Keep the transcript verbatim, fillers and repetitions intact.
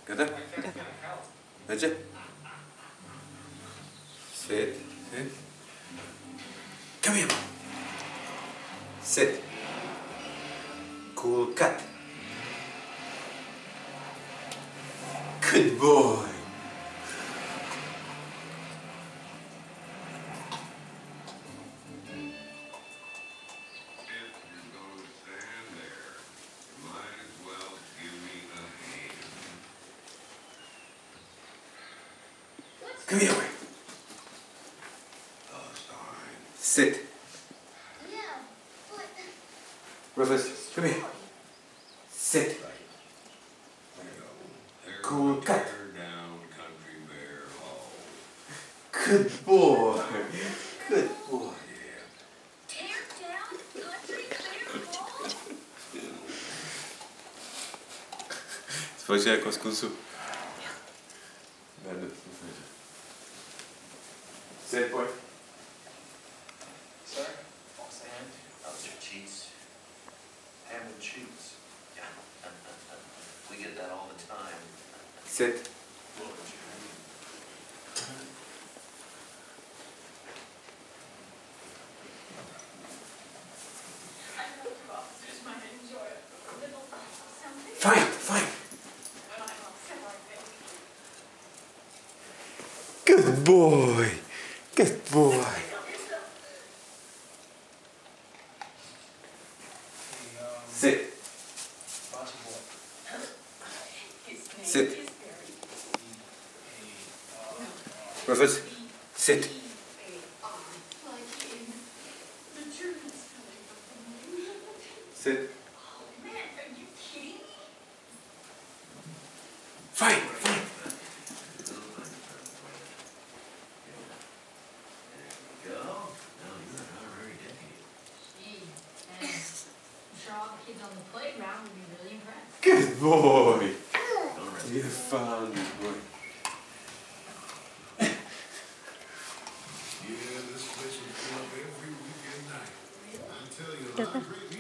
готов? Начать. Sit. Sit. Come here. Sit. Cool cut. Good boy. Come here. Sit. Yeah, but... Rufus, come here. Sit. Cool cut. Good boy. Good boy. Tear down country bear hall? Spojrzcie jak z kunsu. Sit, boy. Sir? False hand? Those are cheats. Ham and cheese. Yeah. We get that all the time. Sit. I know you officers might enjoy a little something. Fine, fine. When I'm upset, I think. Good boy. Good boy. Sit. Sit. Rufus, sit. Sit. Oh man, are you kidding me? Fine, fine. Go. No, you're not very dedicated. Gee, man. I'm sure all the kids on the playground would be really impressed. Good boy. Don't rest. You found it, boy. Yeah, this place would fill up every weekend night. I tell you, a lot of great